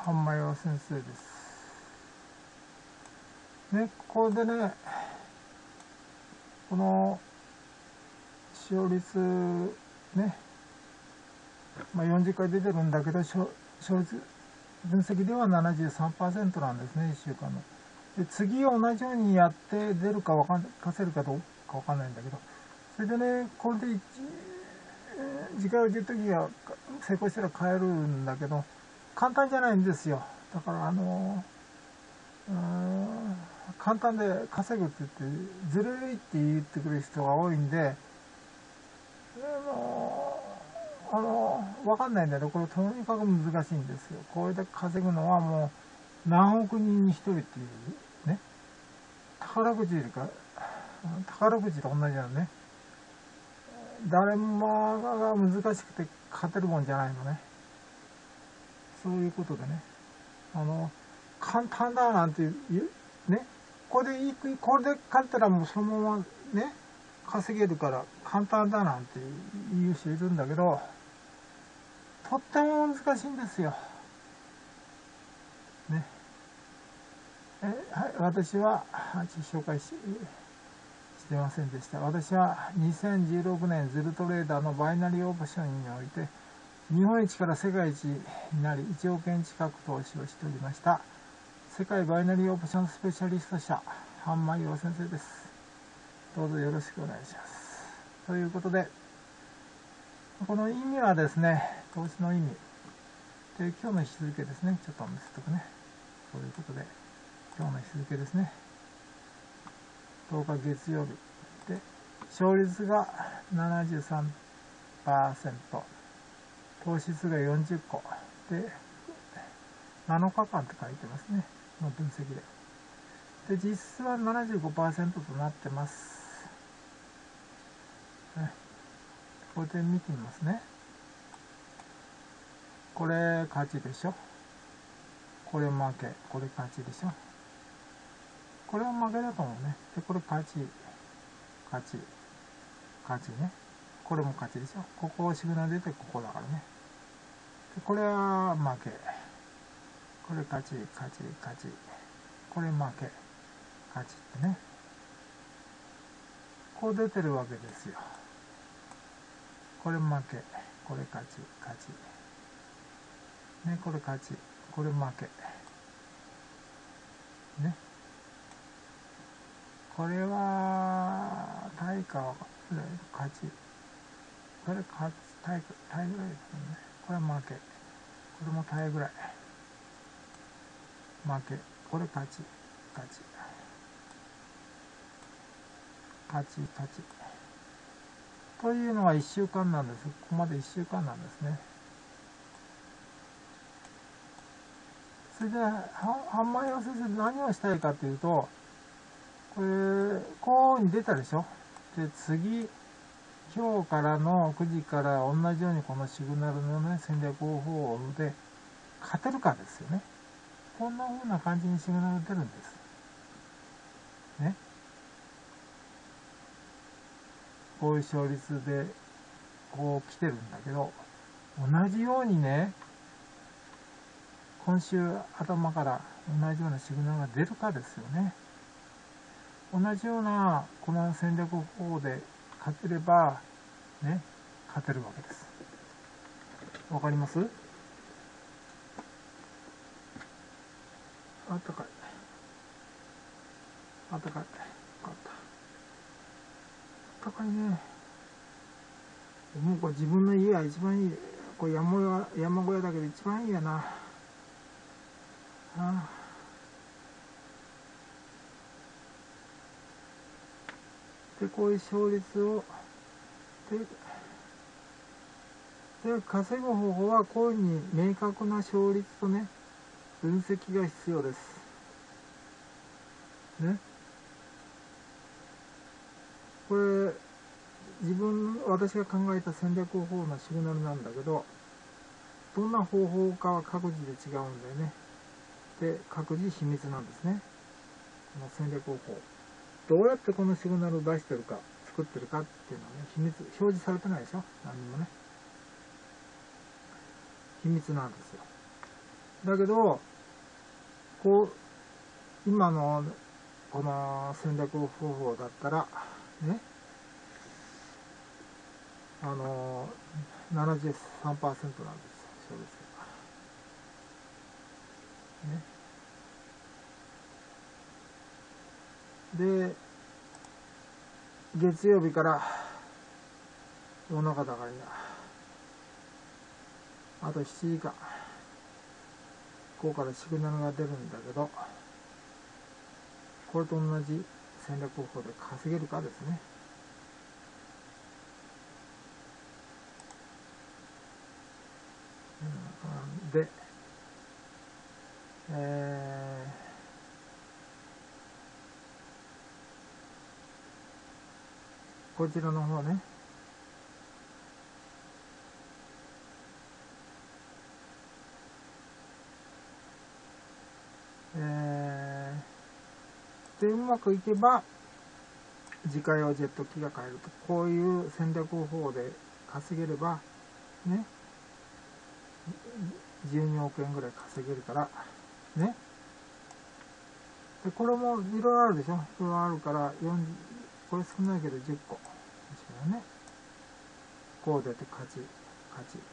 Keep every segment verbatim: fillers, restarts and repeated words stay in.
半間洋先生です。ね、これでね、この使用率ね、まあ、よんじゅっかい出てるんだけど、使用率分析では ななじゅうさんパーセント なんですね、いっしゅうかんの。で、次同じようにやって出るかわかん、かせるかどうかわかんないんだけど、それでね、これで次回打ちるときが成功したら変えるんだけど、簡単じゃないんですよ。だからあのうーん簡単で稼ぐって言ってずるいって言ってくる人が多いんで、あのあの分かんないんだけど、これとにかく難しいんですよ。これで稼ぐのはもう何億人に一人っていうね、宝くじか宝くじと同じなのね。誰もが難しくて勝てるもんじゃないのね。そういうことでね、あの簡単だなんていうね、これでいい、これで勝ったらもうそのままね稼げるから簡単だなんて言う人いるんだけど、とっても難しいんですよ。ね。えはい、私は紹介ししてませんでした。私はにせんじゅうろくねんズルトレーダーのバイナリーオプションにおいて日本一から世界一になりいちおくえん近く投資をしておりました。世界バイナリーオプションスペシャリスト者半間洋先生です。どうぞよろしくお願いします。ということで、この意味はですね、投資の意味で、今日の日付ですね、ちょっと見せておくね。そういうことで、今日の日付ですね、とおか月曜日で、勝率が ななじゅうさんパーセント、投資数がよんじゅっこで、なのかかんって書いてますね、の分析で。で、実質は ななじゅうごパーセント となってます。ね、これで見てみますね。これ勝ちでしょ。これ負け。これ勝ちでしょ。これは負けだと思うね。で、これ勝ち。勝ち。勝ちね。これも勝ちでしょ。ここシグナル出てここだからね。で、これは負け。これ勝ち、勝ち、勝ち。これ負け。勝ちってね。こう出てるわけですよ。これ負け。これ勝ち、勝ち。ね、これ勝ち。これ負け。ね。これは、対価は勝ち。これ勝ち、対価、対ぐらいですよね。これは負け。これも対ぐらい。負け。これ勝ち、勝ち。勝ち、勝ち。というのがいっしゅうかんなんです。ここまでいっしゅうかんなんですね。それで、半間洋先生何をしたいかというと、これ、こういうに出たでしょ。で、次、今日からのくじから同じようにこのシグナルのね、戦略方法で勝てるかですよね。こんな風な感じにシグナル出るんです。ね。こういう勝率で、こう来てるんだけど、同じようにね、今週頭から同じようなシグナルが出るかですよね。同じようなこの戦略方法で勝てればね、勝てるわけです。わかります？あったかい。あったかい。よかった。あったかいね。もうこれ自分の家が一番いい。これ山小屋、山小屋だけど一番いいやな。ああ。で、こういう勝率を、で、で稼ぐ方法はこういうふうに明確な勝率とね、分析が必要です。ね。これ、自分、私が考えた戦略方法のシグナルなんだけど、どんな方法かは各自で違うんだよね。で、各自秘密なんですね。この戦略方法。どうやってこのシグナルを出してるか、作ってるかっていうのはね、秘密、表示されてないでしょ？何にもね。秘密なんですよ。 だけど、こう、今のこの戦略方法だったら、ね、あの、ななじゅうさんパーセント なんですよ、勝率が。ね。で、月曜日から大中高にあとしちじかん、ここからシグナルが出るんだけど、これと同じ戦略方法で稼げるかですね。うん、で、えー、こちらの方ね、えー、で、うまくいけば、自家用ジェット機が買えると。こういう戦略方法で稼げれば、ね、じゅうにおくえんぐらい稼げるから、ね。で、これもいろいろあるでしょ。いろいろあるから、よんじゅう、これ少ないけどじゅっこ。ね。こう出て勝ち、勝ち。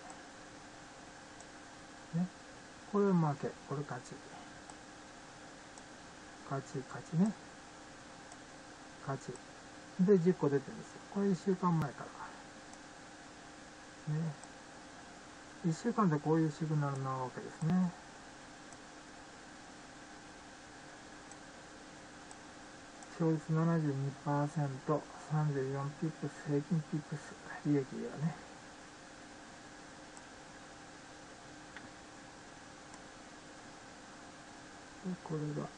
ね。これ負け、これ勝ち。勝ち、勝ちね。勝ち。で、じゅっこ出てるんですよ。これいっしゅうかんまえから。ね。いっしゅうかんでこういうシグナルなわけですね。勝率 ななじゅうにパーセント、さんじゅうよんピップス、平均ピップス、利益がね。で、これが、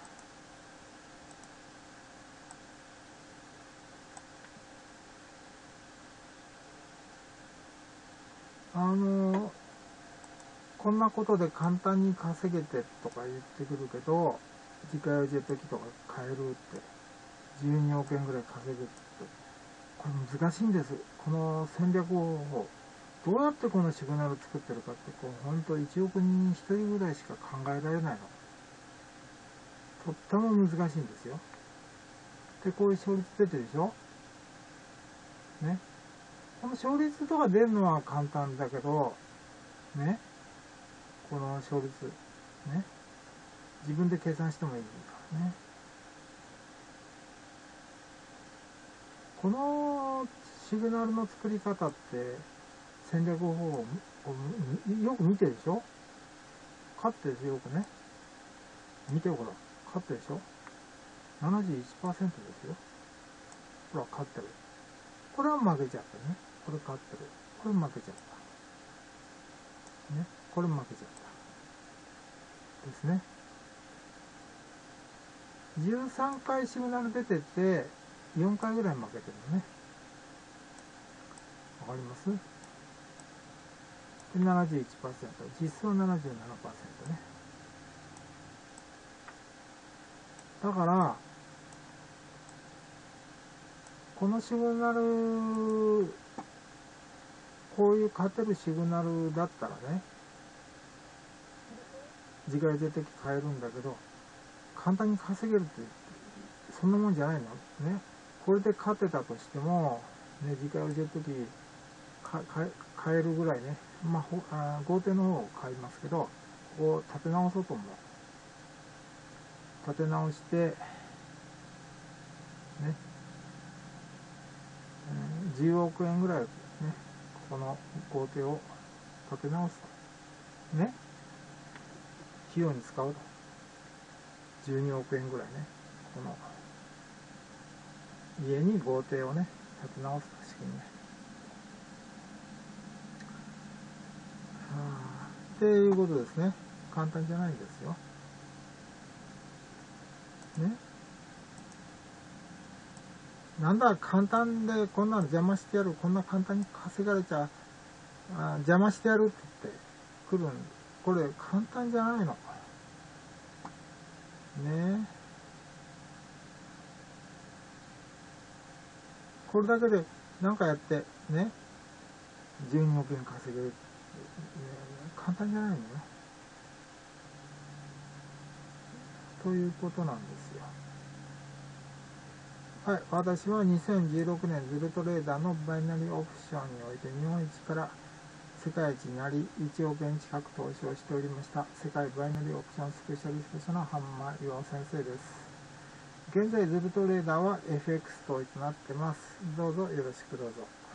あの、こんなことで簡単に稼げてとか言ってくるけど、自家用ジェット機とか買えるって、じゅうにおくえんぐらい稼ぐって、これ難しいんです。この戦略方法。どうやってこのシグナル作ってるかって、こう、ほんといちおくにんにひとりぐらいしか考えられないの。とっても難しいんですよ。で、こういう勝率出てるでしょね。この勝率とか出るのは簡単だけど、ね。この勝率、ね。自分で計算してもいいからね。このシグナルの作り方って戦略方法をよく見てるでしょ。勝ってるでしょ、よくね。見てほら、勝ってるでしょ。ななじゅういちパーセント ですよ。ほら、勝ってる。これは負けちゃったね。これ勝ってる。これ負けちゃった。ね。これ負けちゃった。ですね。じゅうさんかいシグナル出てて、よんかいぐらい負けてるのね。わかります？で、ななじゅういちパーセント。実数は ななじゅうななパーセント ね。だから、このシグナル、こういう勝てるシグナルだったらね、自家用ジェット機買えるんだけど、簡単に稼げるって、そんなもんじゃないのね。これで勝てたとしても、ね、自家用ジェット機か買買えるぐらいね、まあ、ほあ豪邸の方を買いますけど、ここを立て直そうと思う。立て直して、ね、じゅうおくえんぐらいね、この豪邸を立て直すと。ね。費用に使うと。じゅうにおくえんぐらいね。この家に豪邸をね、建て直すと、資金ね。はあ、っていうことですね。簡単じゃないんですよ。ね。なんだ簡単でこんなの邪魔してやる、こんな簡単に稼がれちゃあ邪魔してやるって言って来るん。これ簡単じゃないの。ね。これだけで何かやってね、じゅうにおくえん稼げる、ね、簡単じゃないのよ。 そういうことなんですよ。はい、私はにせんじゅうろくねんズルトレーダーのバイナリーオプションにおいて日本一から世界一になりいちおくえん近く投資をしておりました。世界バイナリーオプションスペシャリストのハンマー岩尾先生です。現在ズルトレーダーは エフエックス 統一となってます。どうぞよろしくどうぞ。